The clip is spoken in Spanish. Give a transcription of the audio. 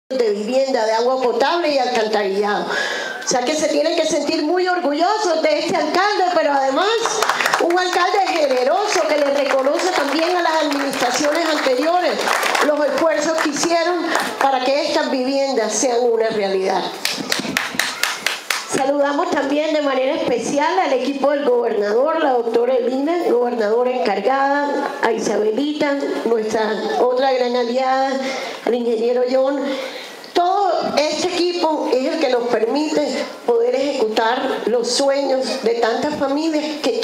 de vivienda, de agua potable y alcantarillado. O sea que se tienen que sentir muy orgullosos de este alcalde, pero además un alcalde generoso que le reconoce también a las administraciones anteriores los esfuerzos que hicieron para que estas viviendas sean una realidad. Saludamos también de manera especial al equipo del gobernador, la doctora Elina, gobernadora encargada, a Isabelita, nuestra otra gran aliada, al ingeniero John. Todo este equipo es el que nos permite poder ejecutar los sueños de tantas familias que